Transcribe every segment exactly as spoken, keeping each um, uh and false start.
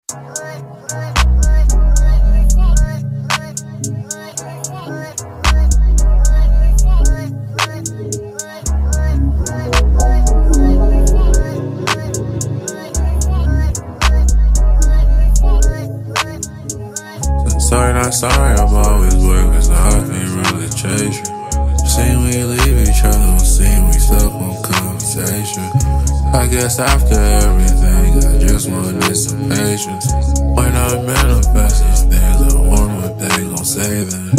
Sorry, not sorry, I'm always working, so I can't really chase you. Seen we leave each other, seen we stuck on conversation. I guess after everything, I just wanted some patience. When I manifest these things, I wonder what they gon' say then.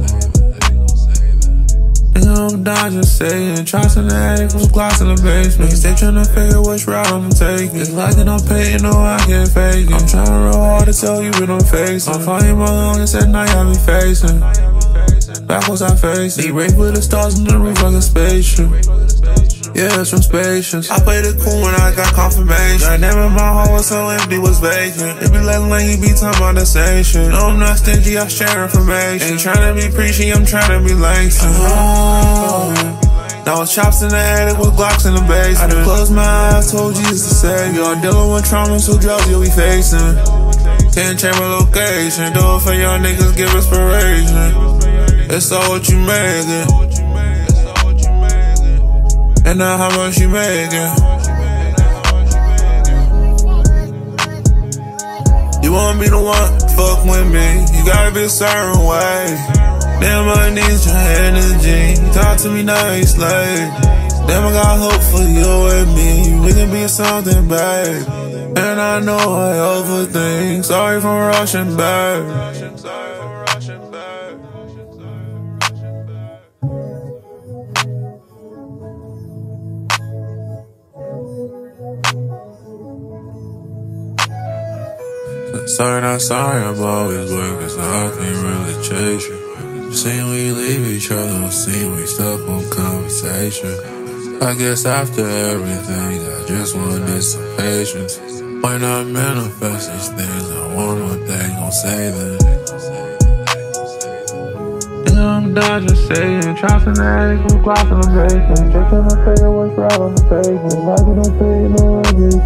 Nigga, I'm dodging Satan, shots in the attic, was glass in the basement. Stay tryna figure which route I'm taking. It's like that I'm paying, no I can't fake it. I'm trying real hard to tell you what I'm facing. I'm fighting my longest at night, I be facing. Backwards I face it. Race with the stars on the roof like a spaceship. Yeah, it's from spacious. I played it cool when I got confirmation. God damn it, my heart was so empty, was vacant. It be like lame, you be talking about the same shit. No, I'm not stingy, I share information. Ain't tryna be preachy, I'm tryna be Langston. Oh, now it's chops in the attic with Glocks in the basement. I done closed my eyes, told Jesus to save you. I'm dealing with trauma, so drugs you'll be facing. Can't change my location, do it for y'all niggas, give inspiration. It's all what you making. And now how much you making? You wanna be the one, fuck with me. You gotta be a certain way. Damn, I need your energy. You talk to me nice, like. Damn, I got hope for you and me. We can be something, babe. And I know I overthink. Sorry for rushing back. Sorry, not sorry, I'm always working, so I can't really chase you. Seen we leave each other, seen we stuck on conversation. I guess after everything, I just wanted some patience. When I manifest these things, I wonder what they gon' say then. Nigga, I'm dodging Satan, chops in the attic with Glocks in the basement. Just tryna figure which route I'm taking. Like it don't pay, you know I get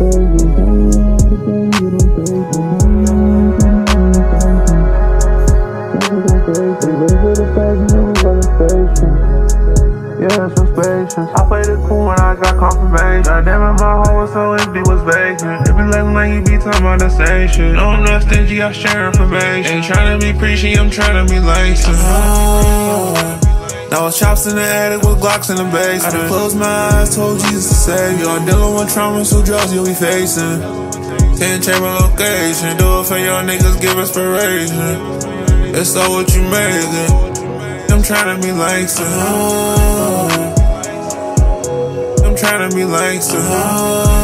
yeah, it's from spacious. I played it cool when I got confirmation. God damn it, my heart was so empty, was vacant. It be like lame, you be talking about the same shit. No, I'm not stingy, I share information. Ain't tryna be preachy, I'm tryna be Langston. Oh, now it's chops in the attic with Glocks in the basement. I done closed my eyes, told Jesus to save you. I'm dealing with trauma, so drugs you'll be facing. Can't change my location, do it for y'all niggas, give inspiration. It's all what you making. I'm tryna be Langston. Oh, I'm tryna be Langston. Oh.